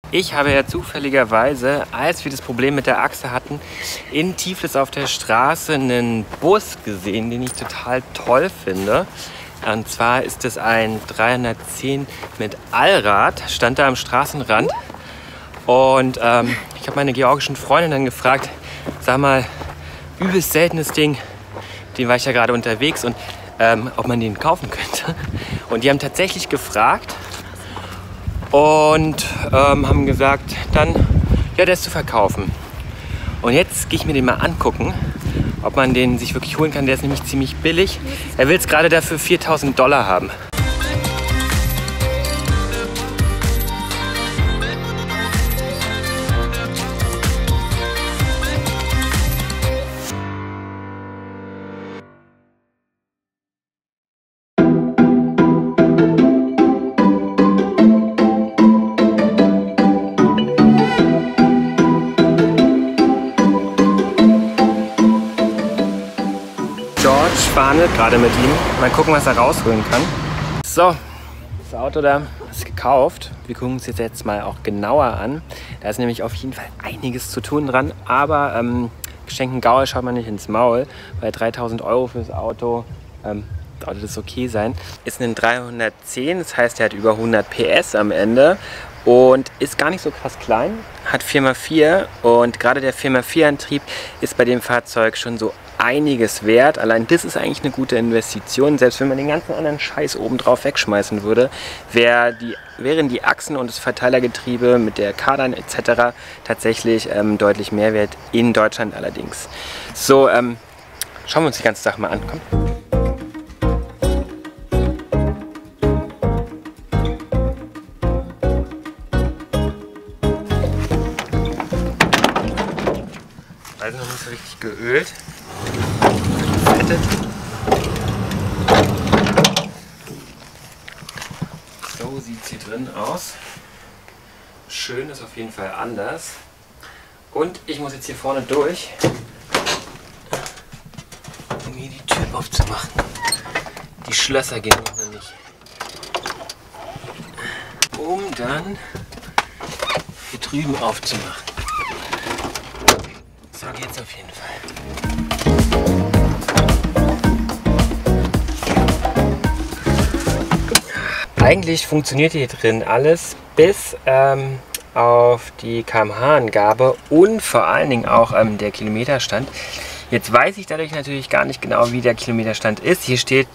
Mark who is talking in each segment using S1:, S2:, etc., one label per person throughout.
S1: Ich habe ja zufälligerweise, als wir das Problem mit der Achse hatten, in Tiflis auf der Straße einen Bus gesehen, den ich total toll finde. Und zwar ist es ein 310 mit Allrad, stand da am Straßenrand. Und ich habe meine georgischen Freundin dann gefragt, sag mal, übelst seltenes Ding, den war ich ja gerade unterwegs und ob man den kaufen könnte. Und die haben tatsächlich gefragt und haben gesagt, dann, ja, der ist zu verkaufen. Und jetzt gehe ich mir den mal angucken, ob man den sich wirklich holen kann. Der ist nämlich ziemlich billig. Er will es gerade dafür $4.000 haben. Verhandelt gerade mit ihm. Mal gucken, was er rausholen kann. So, das Auto da ist gekauft. Wir gucken uns jetzt mal auch genauer an. Da ist nämlich auf jeden Fall einiges zu tun dran. Aber Geschenken Gaul schaut man nicht ins Maul. Bei 3.000 € fürs Auto sollte das okay sein. Ist ein 310, das heißt, er hat über 100 PS am Ende. Und ist gar nicht so krass klein. Hat 4x4 und gerade der 4x4 Antrieb ist bei dem Fahrzeug schon so einiges wert. Allein das ist eigentlich eine gute Investition. Selbst wenn man den ganzen anderen Scheiß oben drauf wegschmeißen würde, wären die Achsen und das Verteilergetriebe mit der Kardan etc. tatsächlich deutlich mehr wert, in Deutschland allerdings. So, schauen wir uns die ganze Sache mal an. Komm. Also noch nicht so richtig geölt. So sieht es hier drin aus. Schön, ist auf jeden Fall anders. Und ich muss jetzt hier vorne durch, um hier die Tür aufzumachen. Die Schlösser gehen noch nicht. Um dann hier drüben aufzumachen. So geht's auf jeden Fall. Eigentlich funktioniert hier drin alles bis auf die kmh-Angabe und vor allen Dingen auch der Kilometerstand. Jetzt weiß ich dadurch natürlich gar nicht genau, wie der Kilometerstand ist. Hier steht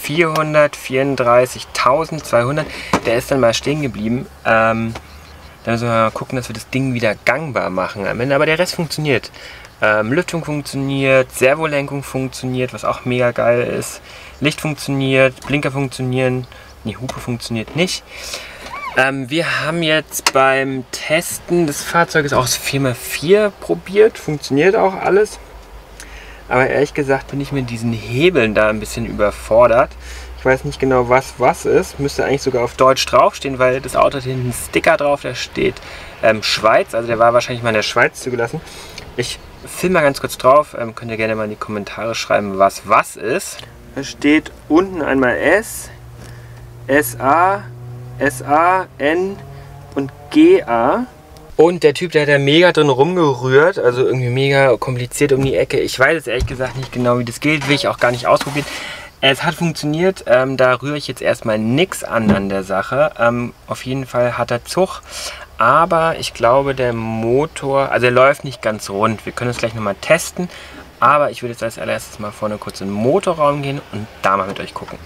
S1: 434.200. Der ist dann mal stehen geblieben. Da müssen wir mal gucken, dass wir das Ding wieder gangbar machen am Ende. Aber der Rest funktioniert. Lüftung funktioniert, Servolenkung funktioniert, was auch mega geil ist. Licht funktioniert, Blinker funktionieren. Die Hupe funktioniert nicht. Wir haben jetzt beim Testen des Fahrzeuges auch das 4x4 probiert. Funktioniert auch alles. Aber ehrlich gesagt bin ich mit diesen Hebeln da ein bisschen überfordert. Ich weiß nicht genau, was ist. Müsste eigentlich sogar auf Deutsch draufstehen, weil das Auto hat hinten einen Sticker drauf, da steht Schweiz. Also der war wahrscheinlich mal in der Schweiz zugelassen. Ich filme mal ganz kurz drauf. Könnt ihr gerne mal in die Kommentare schreiben, was ist. Da steht unten einmal S, SA, SA, N und GA. Und der Typ, der hat da mega drin rumgerührt, also irgendwie mega kompliziert um die Ecke. Ich weiß jetzt ehrlich gesagt nicht genau, wie das geht, will ich auch gar nicht ausprobieren. Es hat funktioniert, da rühre ich jetzt erstmal nichts an der Sache. Auf jeden Fall hat er Zug, aber ich glaube der Motor, also er läuft nicht ganz rund. Wir können es gleich nochmal testen, aber ich würde jetzt als allererstes mal vorne kurz in den Motorraum gehen und da mal mit euch gucken.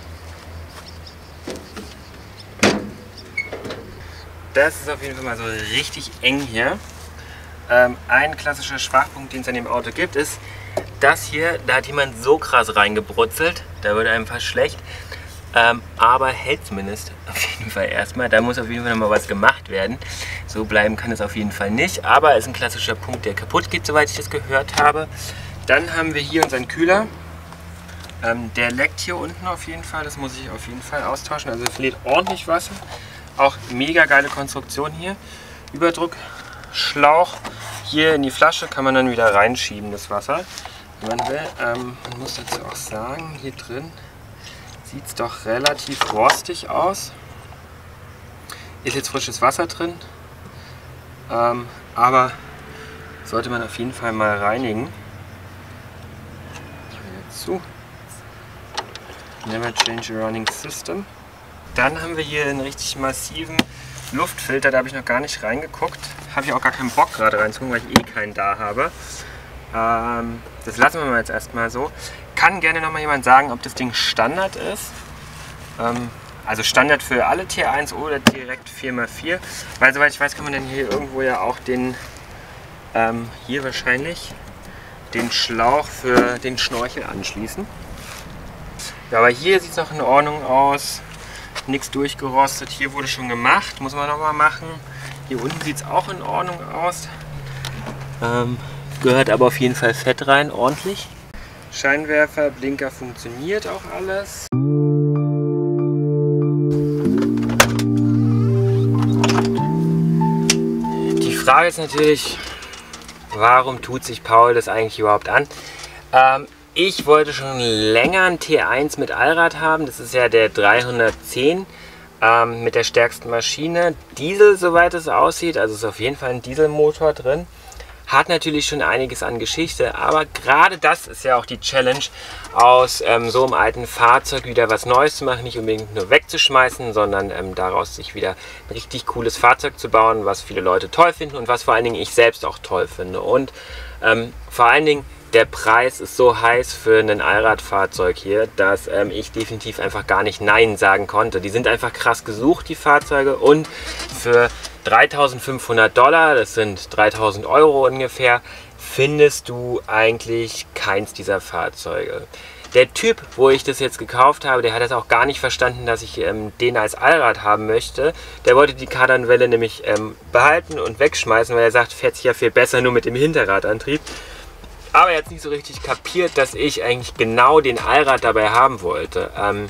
S1: Das ist auf jeden Fall mal so richtig eng hier. Ein klassischer Schwachpunkt, den es an dem Auto gibt, ist das hier. Da hat jemand so krass reingebrutzelt, da wird einem fast schlecht. Aber hält zumindest auf jeden Fall erstmal. Da muss auf jeden Fall noch mal was gemacht werden. So bleiben kann es auf jeden Fall nicht. Aber ist ein klassischer Punkt, der kaputt geht, soweit ich das gehört habe. Dann haben wir hier unseren Kühler. Der leckt hier unten auf jeden Fall. Das muss ich auf jeden Fall austauschen. Also es verliert ordentlich Wasser. Auch mega geile Konstruktion hier. Überdruckschlauch hier in die Flasche kann man dann wieder reinschieben, das Wasser, wenn man will. Man muss dazu auch sagen, hier drin sieht es doch relativ rostig aus. Ist jetzt frisches Wasser drin. aber sollte man auf jeden Fall mal reinigen. Jetzt zu. Never change a running system. Dann haben wir hier einen richtig massiven Luftfilter, da habe ich noch gar nicht reingeguckt. Habe ich auch gar keinen Bock gerade reinzugucken, weil ich eh keinen da habe. Das lassen wir mal jetzt erstmal so. Kann gerne noch mal jemand sagen, ob das Ding Standard ist. Also Standard für alle Tier 1 oder direkt 4x4. Weil soweit ich weiß, kann man dann hier irgendwo ja auch den, hier wahrscheinlich, den Schlauch für den Schnorchel anschließen. Ja, aber hier sieht es noch in Ordnung aus. Nichts durchgerostet. Hier wurde schon gemacht. Muss man noch mal machen. Hier unten sieht es auch in Ordnung aus. Gehört aber auf jeden Fall Fett rein, ordentlich. Scheinwerfer, Blinker funktioniert auch alles. Die Frage ist natürlich, warum tut sich Paul das eigentlich überhaupt an? Ich wollte schon länger einen T1 mit Allrad haben. Das ist ja der 310 mit der stärksten Maschine. Diesel, soweit es aussieht. Also ist auf jeden Fall ein Dieselmotor drin. Hat natürlich schon einiges an Geschichte. Aber gerade das ist ja auch die Challenge, aus so einem alten Fahrzeug wieder was Neues zu machen. Nicht unbedingt nur wegzuschmeißen, sondern daraus sich wieder ein richtig cooles Fahrzeug zu bauen, was viele Leute toll finden und was vor allen Dingen ich selbst auch toll finde. Und vor allen Dingen der Preis ist so heiß für ein Allradfahrzeug hier, dass ich definitiv einfach gar nicht Nein sagen konnte. Die sind einfach krass gesucht, die Fahrzeuge, und für 3.500 $, das sind 3.000 € ungefähr, findest du eigentlich keins dieser Fahrzeuge. Der Typ, wo ich das jetzt gekauft habe, der hat das auch gar nicht verstanden, dass ich den als Allrad haben möchte. Der wollte die Kardanwelle nämlich behalten und wegschmeißen, weil er sagt, fährt sich ja viel besser nur mit dem Hinterradantrieb. Aber er hat nicht so richtig kapiert, dass ich eigentlich genau den Allrad dabei haben wollte.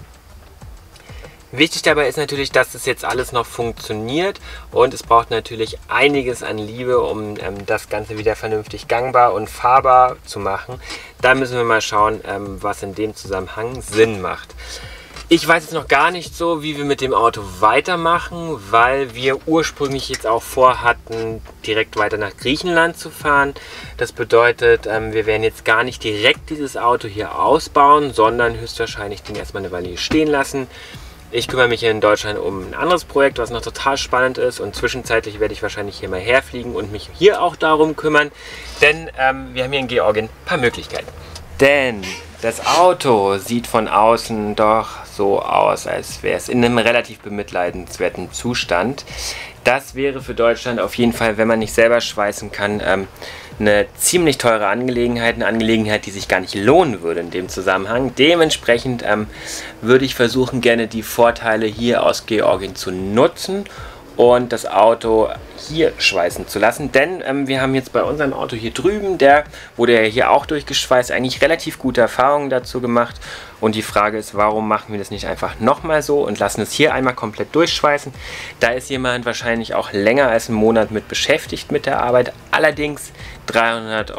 S1: Wichtig dabei ist natürlich, dass das jetzt alles noch funktioniert, und es braucht natürlich einiges an Liebe, um das Ganze wieder vernünftig gangbar und fahrbar zu machen. Da müssen wir mal schauen, was in dem Zusammenhang Sinn macht. Ich weiß jetzt noch gar nicht so, wie wir mit dem Auto weitermachen, weil wir ursprünglich jetzt auch vorhatten, direkt weiter nach Griechenland zu fahren. Das bedeutet, wir werden jetzt gar nicht direkt dieses Auto hier ausbauen, sondern höchstwahrscheinlich den erstmal eine Weile hier stehen lassen. Ich kümmere mich hier in Deutschland um ein anderes Projekt, was noch total spannend ist, und zwischenzeitlich werde ich wahrscheinlich hier mal herfliegen und mich hier auch darum kümmern, denn wir haben hier in Georgien ein paar Möglichkeiten. Denn das Auto sieht von außen doch so aus, als wäre es in einem relativ bemitleidenswerten Zustand. Das wäre für Deutschland auf jeden Fall, wenn man nicht selber schweißen kann, eine ziemlich teure Angelegenheit. Eine Angelegenheit, die sich gar nicht lohnen würde in dem Zusammenhang. Dementsprechend würde ich versuchen, gerne die Vorteile hier aus Georgien zu nutzen und das Auto hier schweißen zu lassen, denn wir haben jetzt bei unserem Auto hier drüben, der wurde ja hier auch durchgeschweißt, eigentlich relativ gute Erfahrungen dazu gemacht, und die Frage ist, warum machen wir das nicht einfach nochmal so und lassen es hier einmal komplett durchschweißen. Da ist jemand wahrscheinlich auch länger als einen Monat mit beschäftigt mit der Arbeit, allerdings 300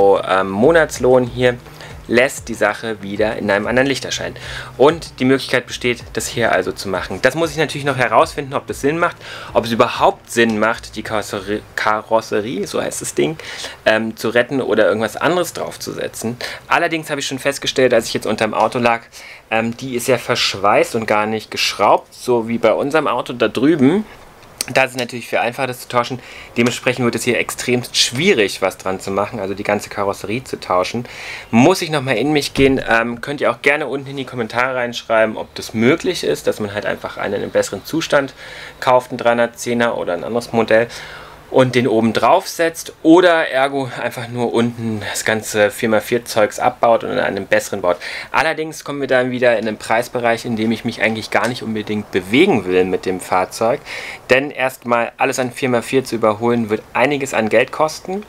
S1: € Monatslohn hier lässt die Sache wieder in einem anderen Licht erscheinen. Und die Möglichkeit besteht, das hier also zu machen. Das muss ich natürlich noch herausfinden, ob das Sinn macht, ob es überhaupt Sinn macht, die Karosserie, so heißt das Ding, zu retten oder irgendwas anderes draufzusetzen. Allerdings habe ich schon festgestellt, als ich jetzt unter dem Auto lag, die ist ja verschweißt und gar nicht geschraubt, so wie bei unserem Auto da drüben. Da ist es natürlich viel einfacher, das zu tauschen. Dementsprechend wird es hier extrem schwierig, was dran zu machen, also die ganze Karosserie zu tauschen. Muss ich nochmal in mich gehen. Könnt ihr auch gerne unten in die Kommentare reinschreiben, ob das möglich ist, dass man halt einfach einen in einem besseren Zustand kauft, einen 310er oder ein anderes Modell, und den oben drauf setzt, oder ergo einfach nur unten das ganze 4x4 Zeugs abbaut und in einem besseren baut. Allerdings kommen wir dann wieder in einen Preisbereich, in dem ich mich eigentlich gar nicht unbedingt bewegen will mit dem Fahrzeug, denn erstmal alles an 4x4 zu überholen wird einiges an Geld kosten,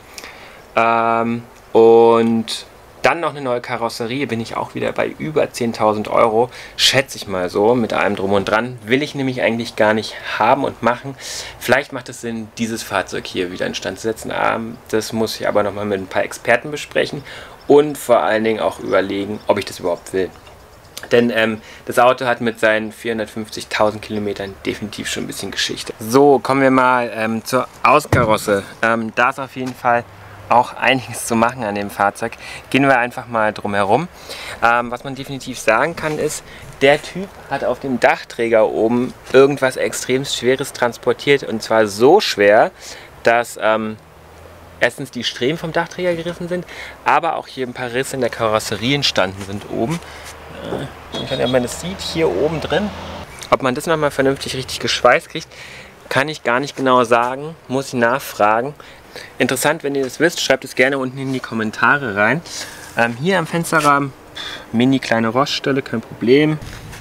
S1: und dann noch eine neue Karosserie, bin ich auch wieder bei über 10.000 €, schätze ich mal so, mit allem drum und dran. Will ich nämlich eigentlich gar nicht haben und machen. Vielleicht macht es Sinn, dieses Fahrzeug hier wieder instand zu setzen. Das muss ich aber nochmal mit ein paar Experten besprechen und vor allen Dingen auch überlegen, ob ich das überhaupt will. Denn das Auto hat mit seinen 450.000 Kilometern definitiv schon ein bisschen Geschichte. So, kommen wir mal zur Außenkarosse. Da ist auf jeden Fall auch einiges zu machen an dem Fahrzeug. Gehen wir einfach mal drum herum. Was man definitiv sagen kann ist, der Typ hat auf dem Dachträger oben irgendwas extrem Schweres transportiert. Und zwar so schwer, dass erstens die Streben vom Dachträger gerissen sind, aber auch hier ein paar Risse in der Karosserie entstanden sind oben. Wenn man das sieht, hier oben drin. Ob man das nochmal vernünftig richtig geschweißt kriegt, kann ich gar nicht genau sagen. Muss ich nachfragen. Interessant, wenn ihr das wisst, schreibt es gerne unten in die Kommentare rein. Hier am Fensterrahmen, mini kleine Roststelle, kein Problem.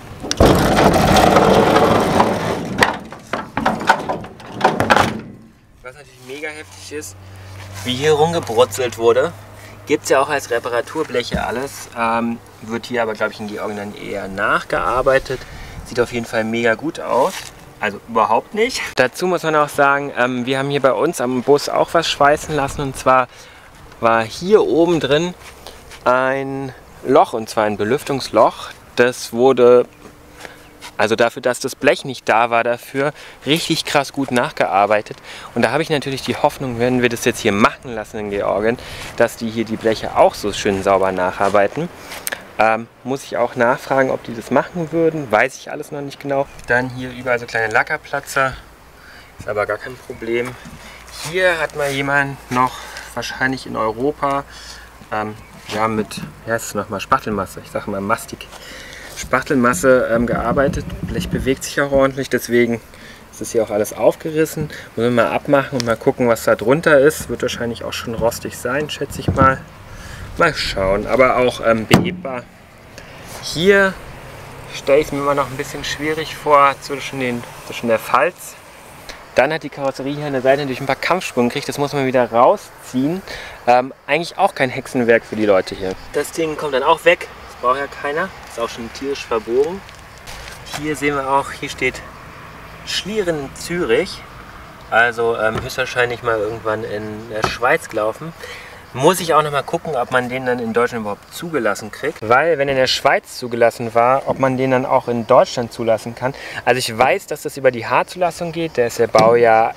S1: Was natürlich mega heftig ist, wie hier rumgebrutzelt wurde, gibt es ja auch als Reparaturbleche alles. Wird hier aber, glaube ich, in Georgien dann eher nachgearbeitet. Sieht auf jeden Fall mega gut aus. Also überhaupt nicht. Dazu muss man auch sagen, wir haben hier bei uns am Bus auch was schweißen lassen. Und zwar war hier oben drin ein Loch, und zwar ein Belüftungsloch. Das wurde, also dafür, dass das Blech nicht da war, dafür richtig krass gut nachgearbeitet. Und da habe ich natürlich die Hoffnung, wenn wir das jetzt hier machen lassen in Georgien, dass die hier die Bleche auch so schön sauber nacharbeiten. Muss ich auch nachfragen, ob die das machen würden. Weiß ich alles noch nicht genau. Dann hier überall so kleine Lackerplatzer. Ist aber gar kein Problem. Hier hat mal jemand noch, wahrscheinlich in Europa, ja mit, wie heißt es nochmal, Spachtelmasse. Ich sage mal Mastik. Spachtelmasse gearbeitet. Blech bewegt sich auch ordentlich, deswegen ist das hier auch alles aufgerissen. Müssen wir mal abmachen und mal gucken, was da drunter ist. Wird wahrscheinlich auch schon rostig sein, schätze ich mal. Mal schauen, aber auch behebbar. Hier stelle ich es mir immer noch ein bisschen schwierig vor, zwischen der Falz. Dann hat die Karosserie hier an der Seite natürlich ein paar Kampfspuren gekriegt, das muss man wieder rausziehen. Eigentlich auch kein Hexenwerk für die Leute hier. Das Ding kommt dann auch weg, das braucht ja keiner, ist auch schon tierisch verbogen. Hier sehen wir auch, hier steht Schlieren in Zürich, also höchstwahrscheinlich mal irgendwann in der Schweiz gelaufen. Muss ich auch noch mal gucken, ob man den dann in Deutschland überhaupt zugelassen kriegt. Weil, wenn er in der Schweiz zugelassen war, ob man den dann auch in Deutschland zulassen kann. Also ich weiß, dass das über die H-Zulassung geht. Der ist ja Baujahr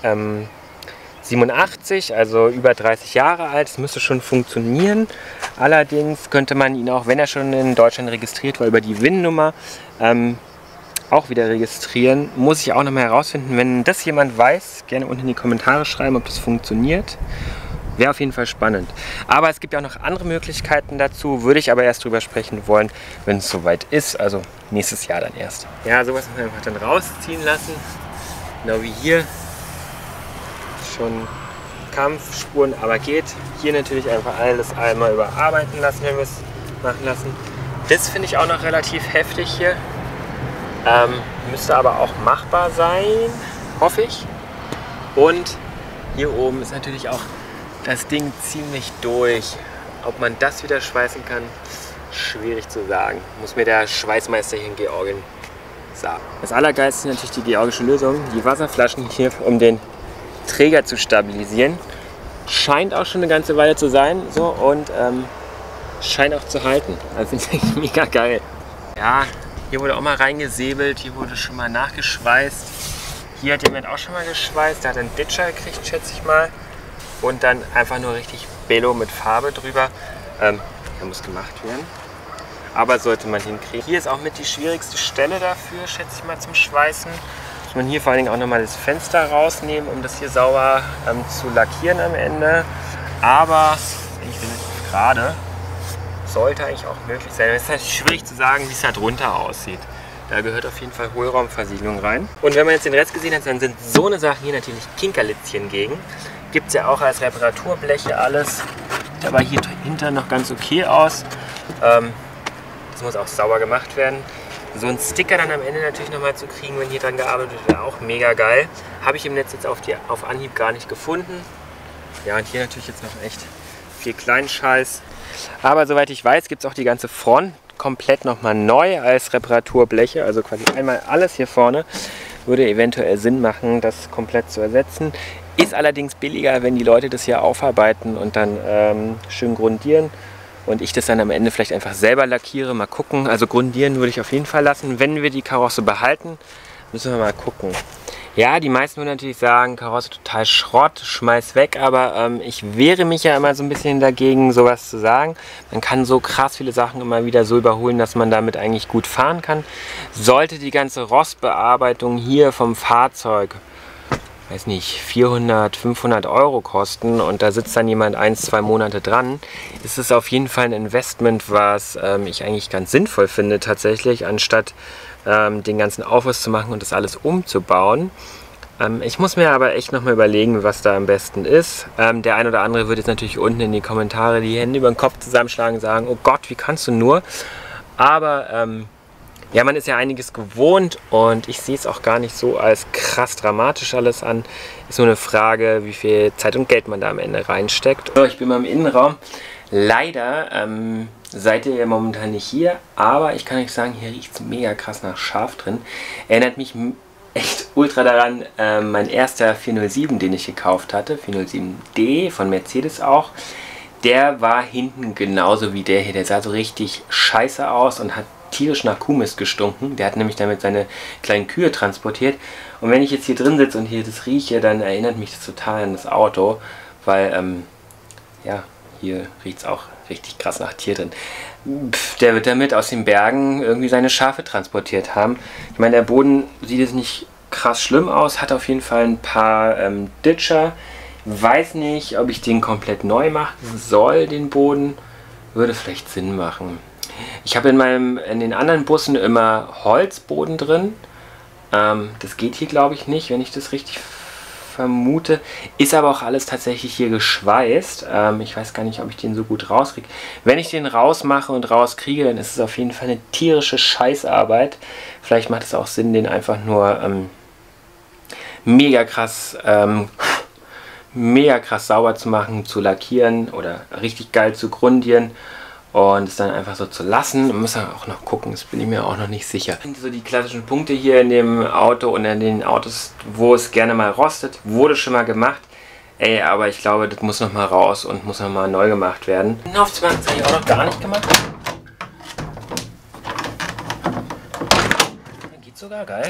S1: 87, also über 30 Jahre alt. Das müsste schon funktionieren. Allerdings könnte man ihn auch, wenn er schon in Deutschland registriert war, über die VIN-Nummer auch wieder registrieren. Muss ich auch noch mal herausfinden. Wenn das jemand weiß, gerne unten in die Kommentare schreiben, ob das funktioniert. Wäre auf jeden Fall spannend. Aber es gibt ja auch noch andere Möglichkeiten dazu, würde ich aber erst drüber sprechen wollen, wenn es soweit ist, also nächstes Jahr dann erst. Ja, sowas muss man einfach dann rausziehen lassen. Genau wie hier. Schon Kampfspuren, aber geht. Hier natürlich einfach alles einmal überarbeiten lassen, wenn wir es machen lassen. Das finde ich auch noch relativ heftig hier. Müsste aber auch machbar sein, hoffe ich. Und hier oben ist natürlich auch das Ding ziemlich durch. Ob man das wieder schweißen kann, schwierig zu sagen. Muss mir der Schweißmeister hier in Georgien sagen. Das Allergeilste ist natürlich die georgische Lösung. Die Wasserflaschen hier, um den Träger zu stabilisieren. Scheint auch schon eine ganze Weile zu sein. So, und scheint auch zu halten. Also finde ich mega geil. Ja, hier wurde auch mal reingesäbelt. Hier wurde schon mal nachgeschweißt. Hier hat jemand auch schon mal geschweißt. Der hat einen Ditcher gekriegt, schätze ich mal. Und dann einfach nur richtig Bello mit Farbe drüber. Der muss gemacht werden. Aber sollte man hinkriegen. Hier ist auch mit die schwierigste Stelle dafür, schätze ich mal, zum Schweißen. Muss man hier vor allen Dingen auch nochmal das Fenster rausnehmen, um das hier sauber zu lackieren am Ende. Aber ich bin relativ gerade. Sollte eigentlich auch möglich sein. Es ist natürlich schwierig zu sagen, wie es da drunter aussieht. Da gehört auf jeden Fall Hohlraumversiegelung rein. Und wenn man jetzt den Rest gesehen hat, dann sind so eine Sachen hier natürlich Kinkerlitzchen gegen. Gibt es ja auch als Reparaturbleche alles. Sieht aber hier hinter noch ganz okay aus. Das muss auch sauber gemacht werden. So einen Sticker dann am Ende natürlich nochmal zu kriegen, wenn hier dran gearbeitet wird, wäre auch mega geil. Habe ich im Netz jetzt auf Anhieb gar nicht gefunden. Ja, und hier natürlich jetzt noch echt viel Kleinscheiß. Aber soweit ich weiß, gibt es auch die ganze Front komplett nochmal neu als Reparaturbleche. Also quasi einmal alles hier vorne. Würde eventuell Sinn machen, das komplett zu ersetzen. Ist allerdings billiger, wenn die Leute das hier aufarbeiten und dann schön grundieren. und ich das dann am Ende vielleicht einfach selber lackiere. Mal gucken. Also grundieren würde ich auf jeden Fall lassen. Wenn wir die Karosse behalten, müssen wir mal gucken. Ja, die meisten würden natürlich sagen, Karosse total Schrott, schmeiß weg, aber ich wehre mich ja immer so ein bisschen dagegen, sowas zu sagen. Man kann so krass viele Sachen immer wieder so überholen, dass man damit eigentlich gut fahren kann. Sollte die ganze Rostbearbeitung hier vom Fahrzeug, weiß nicht, 400, 500 Euro kosten und da sitzt dann jemand 1-2 Monate dran, ist es auf jeden Fall ein Investment, was ich eigentlich ganz sinnvoll finde tatsächlich, anstatt den ganzen Aufriss zu machen und das alles umzubauen. Ich muss mir aber echt nochmal überlegen, was da am besten ist. Der ein oder andere wird jetzt natürlich unten in die Kommentare die Hände über den Kopf zusammenschlagen und sagen, oh Gott, wie kannst du nur? Aber ja, man ist ja einiges gewohnt und ich sehe es auch gar nicht so als krass dramatisch alles an. Ist nur eine Frage, wie viel Zeit und Geld man da am Ende reinsteckt. So, ich bin mal im Innenraum. Leider seid ihr ja momentan nicht hier, aber ich kann euch sagen, hier riecht es mega krass nach Schaf drin. Erinnert mich echt ultra daran, mein erster 407, den ich gekauft hatte, 407D von Mercedes auch. Der war hinten genauso wie der hier. Der sah so richtig scheiße aus und hat tierisch nach Kuhmist gestunken. Der hat nämlich damit seine kleinen Kühe transportiert. Und wenn ich jetzt hier drin sitze und hier das rieche, dann erinnert mich das total an das Auto, weil, ja, hier riecht es auch richtig krass nach Tier drin. Der wird damit aus den Bergen irgendwie seine Schafe transportiert haben. Ich meine, der Boden sieht jetzt nicht krass schlimm aus, hat auf jeden Fall ein paar Ditcher. Weiß nicht, ob ich den komplett neu machen soll, den Boden. Würde vielleicht Sinn machen. Ich habe in den anderen Bussen immer Holzboden drin. Das geht hier, glaube ich, nicht, wenn ich das richtig vermute. Ist aber auch alles tatsächlich hier geschweißt. Ich weiß gar nicht, ob ich den so gut rauskriege. Wenn ich den rausmache und rauskriege, dann ist es auf jeden Fall eine tierische Scheißarbeit. Vielleicht macht es auch Sinn, den einfach nur mega krass sauber zu machen, zu lackieren oder richtig geil zu grundieren und es dann einfach so zu lassen. Man muss auch noch gucken, das bin ich mir auch noch nicht sicher. So die klassischen Punkte hier in dem Auto und in den Autos, wo es gerne mal rostet, wurde schon mal gemacht. Ey, aber ich glaube, das muss noch mal raus und muss noch mal neu gemacht werden. Aufzumachen, das habe ich auch noch gar nicht gemacht. Geht sogar, geil.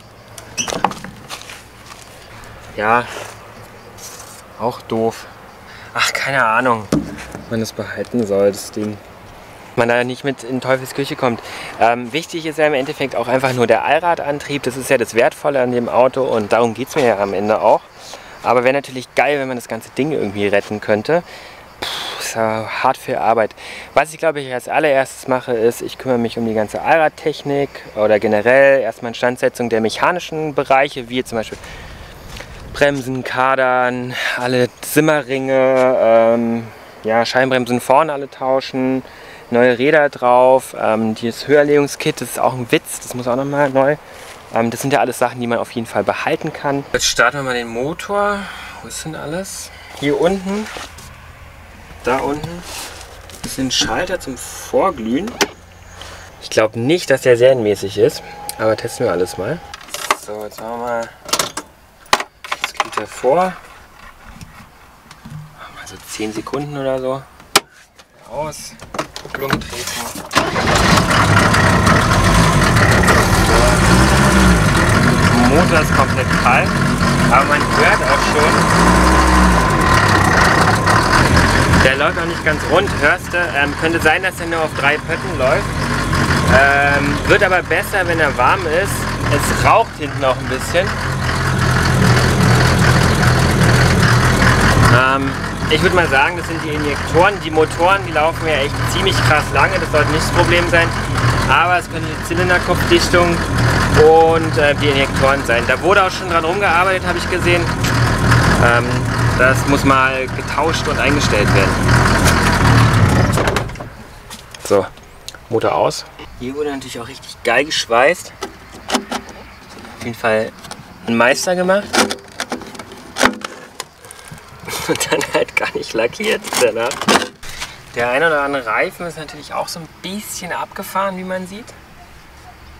S1: Ja, auch doof. Ach, keine Ahnung, ob man das behalten soll, das Ding. Man da nicht mit in Teufelsküche kommt. Wichtig ist ja im Endeffekt auch einfach nur der Allradantrieb. Das ist ja das Wertvolle an dem Auto und darum geht es mir ja am Ende auch. Aber wäre natürlich geil, wenn man das ganze Ding irgendwie retten könnte. Ist ja hart viel Arbeit. Was ich glaube ich als allererstes mache ist, ich kümmere mich um die ganze Allradtechnik oder generell erstmal Instandsetzung der mechanischen Bereiche, wie zum Beispiel Bremsen, Kadern, alle Zimmerringe, ja, Scheibenbremsen vorne alle tauschen, neue Räder drauf, dieses Höherlegungskit, das ist auch ein Witz, das muss auch nochmal neu. Das sind ja alles Sachen, die man auf jeden Fall behalten kann. Jetzt starten wir mal den Motor. Wo ist denn alles? Hier unten, da unten, das sind Schalter zum Vorglühen. Ich glaube nicht, dass der serienmäßig ist, aber testen wir alles mal. So, jetzt machen wir mal. Vor. Also 10 Sekunden oder so. Aus. Kupplung treten. Der Motor ist komplett kalt, aber man hört auch schon, der läuft auch nicht ganz rund. Hörst du? Könnte sein, dass er nur auf 3 Pötten läuft. Wird aber besser, wenn er warm ist. Es raucht hinten auch ein bisschen. Ich würde mal sagen, das sind die Injektoren. Die Motoren, die laufen ja echt ziemlich krass lange, das sollte nicht das Problem sein. Aber es könnte die Zylinderkopfdichtung und die Injektoren sein. Da wurde auch schon dran rumgearbeitet, habe ich gesehen. Das muss mal getauscht und eingestellt werden. So, Motor aus. Hier wurde natürlich auch richtig geil geschweißt. Auf jeden Fall ein Meister gemacht. Und dann halt gar nicht lackiert danach. Der ein oder andere Reifen ist natürlich auch so ein bisschen abgefahren, wie man sieht.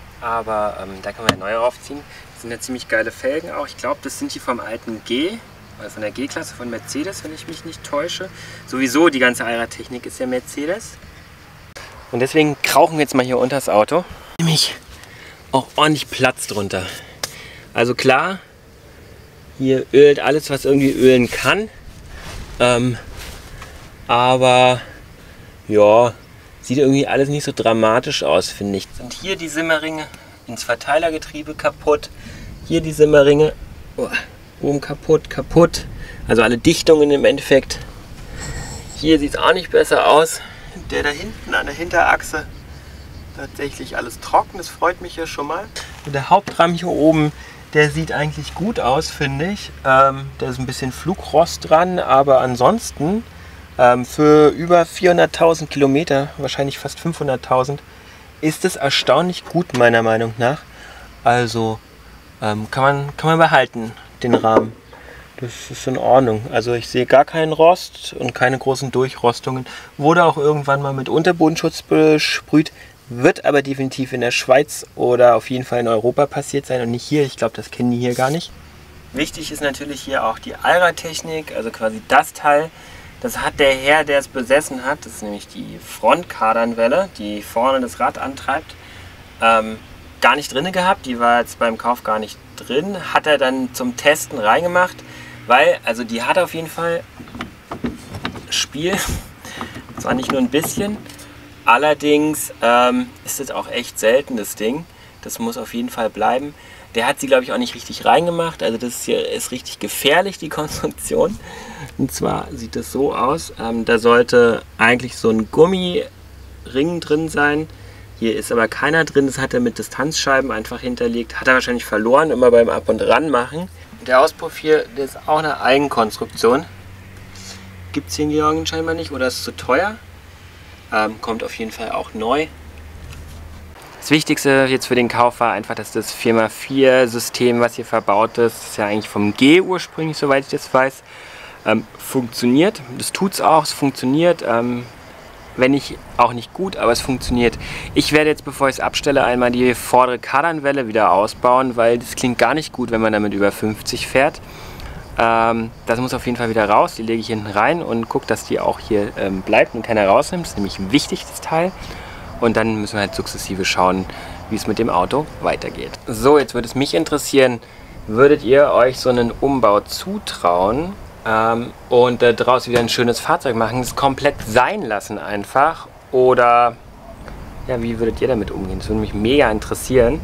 S1: Aber da kann man ja neu raufziehen. Das sind ja ziemlich geile Felgen auch. Ich glaube, das sind die vom alten G. Also von der G-Klasse von Mercedes, wenn ich mich nicht täusche. Sowieso die ganze Allradtechnik ist ja Mercedes. Und deswegen krauchen wir jetzt mal hier unter das Auto. Nämlich auch ordentlich Platz drunter. Also klar, hier ölt alles, was irgendwie ölen kann. Aber ja, sieht irgendwie alles nicht so dramatisch aus, finde ich. Sind hier die Simmerringe ins Verteilergetriebe kaputt. Hier die Simmerringe oben kaputt. Also alle Dichtungen im Endeffekt. Hier sieht es auch nicht besser aus. Der da hinten an der Hinterachse tatsächlich alles trocken. Das freut mich ja schon mal. Und der Hauptrahmen hier oben, der sieht eigentlich gut aus, finde ich. Da ist ein bisschen Flugrost dran, aber ansonsten für über 400.000 Kilometer, wahrscheinlich fast 500.000, ist es erstaunlich gut, meiner Meinung nach. Also kann man behalten, den Rahmen. Das ist in Ordnung. Also ich sehe gar keinen Rost und keine großen Durchrostungen. Wurde auch irgendwann mal mit Unterbodenschutz besprüht. Wird aber definitiv in der Schweiz oder auf jeden Fall in Europa passiert sein und nicht hier. Ich glaube, das kennen die hier gar nicht. Wichtig ist natürlich hier auch die Allradtechnik, also quasi das Teil. Das hat der Herr, der es besessen hat. Das ist nämlich die Frontkardanwelle, die vorne das Rad antreibt. Gar nicht drin gehabt. Die war jetzt beim Kauf gar nicht drin. Hat er dann zum Testen reingemacht. Weil, also die hat auf jeden Fall Spiel. Zwar nicht nur ein bisschen. Allerdings ist es auch echt selten, das Ding. Das muss auf jeden Fall bleiben. Der hat sie, glaube ich, auch nicht richtig reingemacht. Also das hier ist richtig gefährlich, die Konstruktion. Und zwar sieht das so aus. Da sollte eigentlich so ein Gummiring drin sein. Hier ist aber keiner drin. Das hat er mit Distanzscheiben einfach hinterlegt. Hat er wahrscheinlich verloren, immer beim Ab- und Ranmachen. Der Auspuff hier, der ist auch eine Eigenkonstruktion. Gibt es hier in Georgien scheinbar nicht oder ist zu teuer. Kommt auf jeden Fall auch neu. Das Wichtigste jetzt für den Kauf war einfach, dass das 4x4-System, was hier verbaut ist, das ist ja eigentlich vom G ursprünglich, soweit ich das weiß, funktioniert. Das tut es auch, es funktioniert. Wenn nicht, auch nicht gut, aber es funktioniert. Ich werde jetzt, bevor ich es abstelle, einmal die vordere Kardanwelle wieder ausbauen, weil das klingt gar nicht gut, wenn man damit über 50 fährt. Das muss auf jeden Fall wieder raus. Die lege ich hinten rein und gucke, dass die auch hier bleibt und keiner rausnimmt. Das ist nämlich wichtig, das Teil. Und dann müssen wir halt sukzessive schauen, wie es mit dem Auto weitergeht. So, jetzt würde es mich interessieren, würdet ihr euch so einen Umbau zutrauen und daraus wieder ein schönes Fahrzeug machen, es komplett sein lassen einfach? Oder ja, wie würdet ihr damit umgehen? Das würde mich mega interessieren.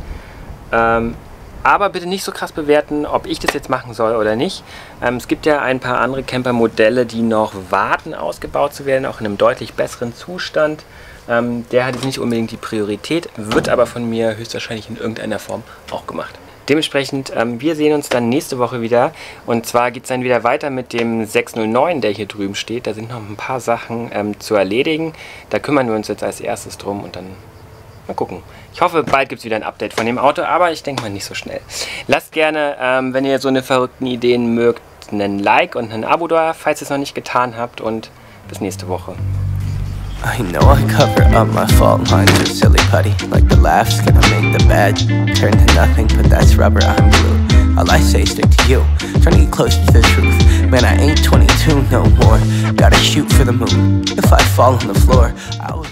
S1: Aber bitte nicht so krass bewerten, ob ich das jetzt machen soll oder nicht. Es gibt ja ein paar andere Camper-Modelle, die noch warten, ausgebaut zu werden, auch in einem deutlich besseren Zustand. Der hat jetzt nicht unbedingt die Priorität, wird aber von mir höchstwahrscheinlich in irgendeiner Form auch gemacht. Dementsprechend, wir sehen uns dann nächste Woche wieder. Und zwar geht es dann wieder weiter mit dem 609, der hier drüben steht. Da sind noch ein paar Sachen zu erledigen. Da kümmern wir uns jetzt als erstes drum und dann mal gucken. Ich hoffe, bald gibt es wieder ein Update von dem Auto, aber ich denke mal nicht so schnell. Lasst gerne, wenn ihr so eine verrückten Ideen mögt, einen Like und ein Abo da, falls ihr es noch nicht getan habt, und bis nächste Woche.
S2: I know I cover up my fault lines with silly putty. Like the laugh's gonna make the bad turn to nothing, but that's rubber, I'm glue. All I say stick to you, trying to get closer to the truth. Man, I ain't 22 no more, gotta shoot for the moon. If I fall on the floor, I will